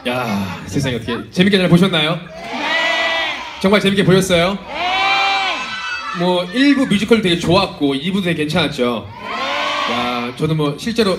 야, 세상에 어떻게 재밌게 잘 보셨나요? 네. 정말 재밌게 보셨어요? 네. 뭐 1부 뮤지컬 되게 좋았고 2부도 되게 괜찮았죠? 네. 야, 저도 뭐 실제로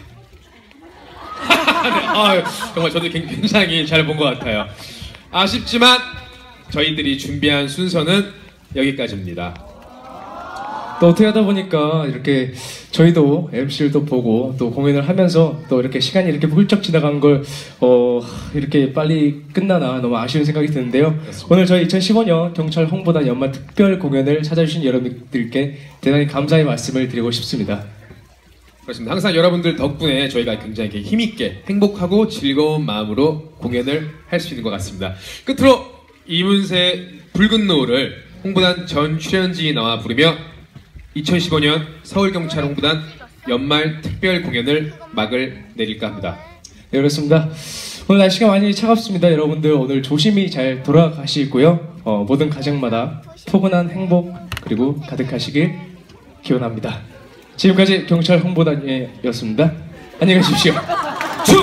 네, 정말 저도 굉장히 잘 본 것 같아요. 아쉽지만 저희들이 준비한 순서는 여기까지입니다. 또 어떻게 하다 보니까 이렇게 저희도 MC를 또 보고 또 공연을 하면서 또 이렇게 시간이 이렇게 훌쩍 지나간 걸 이렇게 빨리 끝나나 너무 아쉬운 생각이 드는데요. 그렇습니다. 오늘 저희 2015년 경찰 홍보단 연말 특별 공연을 찾아주신 여러분들께 대단히 감사의 말씀을 드리고 싶습니다. 그렇습니다. 항상 여러분들 덕분에 저희가 굉장히 힘있게 행복하고 즐거운 마음으로 공연을 할 수 있는 것 같습니다. 끝으로 이문세의 붉은 노을을 홍보단 전 출연진이 나와 부르며 2015년 서울경찰 홍보단 연말 특별 공연을 막을 내릴까 합니다. 네, 그렇습니다. 오늘 날씨가 많이 차갑습니다. 여러분들 오늘 조심히 잘 돌아가시고요. 모든 가정마다 포근한 행복 그리고 가득하시길 기원합니다. 지금까지 경찰 홍보단이었습니다. 안녕히 가십시오. 축!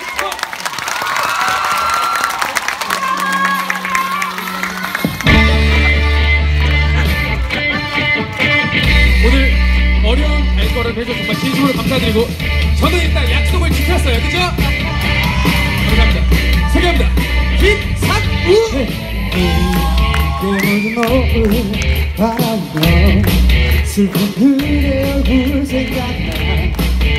오늘 어려운 발걸음 해서 정말 진심으로 감사드리고 저는 일단 약속을 지켰어요. 그죠? 감사합니다. 소개합니다. 김상우! 노을 바라보며 슬픈 그대 얼굴 생각나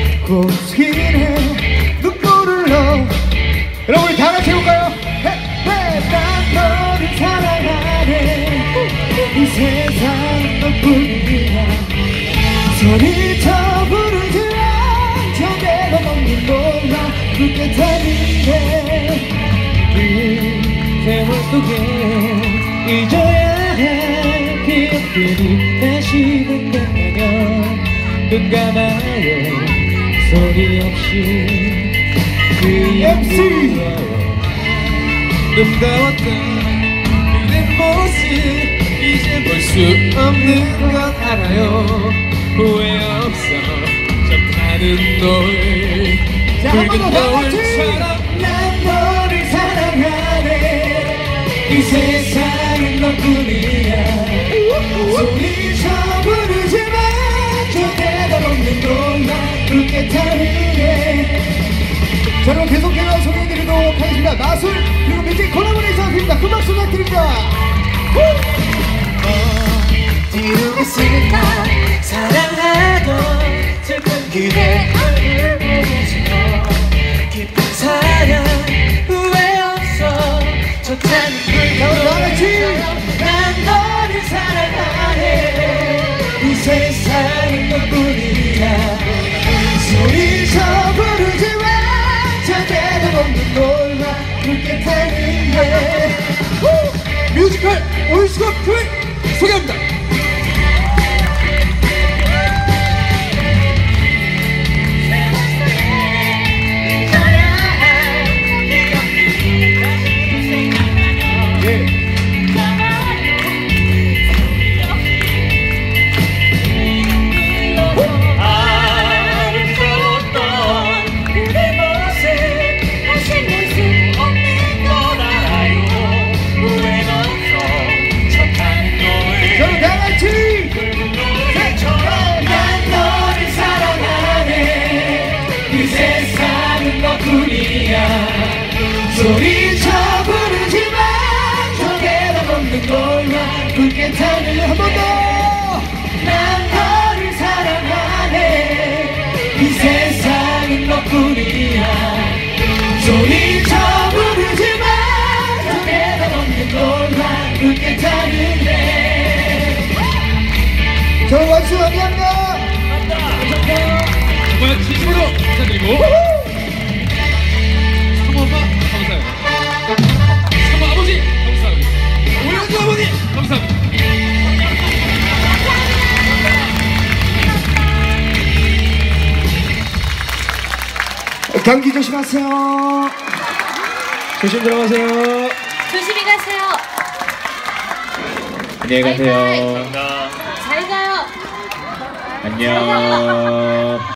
고스톱에 눈물을 넣어 여러분 우리 다같이 해볼까요? 난 너를 사랑하네 이 세상 너뿐이야 소리쳐 부르지만 저대로 먹는 몰라 그렇게 타는데 그 세월 속에 잊어야 할 기억들이 다시 생각나면 눈 감아요 소리 없이 그 MC 아름다웠던 그대 모습 이제 볼 수 없는 건 알아요. 후회 없어 저 타는 노을 붉은 노을처럼 난 너를 사랑하네 이 세상은 너뿐이야 소리쳐 부르지만 저 대답 없는 것만 그렇게 타는데 자 그럼 계속해서 소개해드리도록 하겠습니다. 마술 그리고 뮤직 콜라보레이션 드립니다. 큰 박수 부탁드립니다. 어디로 있을까 사랑하던 슬픈 그대 얼굴 보면서 깊은 사랑 후회 없어 좋다는 불꽃처럼 난 너를 사랑하네 이 세상은 너뿐이야 소리쳐 부르지만 저대로 없는 놀만 붉게 타는데 뮤지컬 올스컵 교회 소개합니다. 소리쳐 부르지만 저대로 없는 걸만 붉게 타는 한 번 더 난 너를 사랑하네 이 세상은 너뿐이야 소리쳐 부르지만 저대로 없는 걸만 붉게 타는데 저 원수 감사합니다. 정말 진심으로 감사드리고 사모 아버지 감사합니다. 오영주 아버님 감사합니다. 감기 조심하세요. 조심 들어가세요. 조심히 가세요. 안녕히 가세요. 잘 가요. 안녕.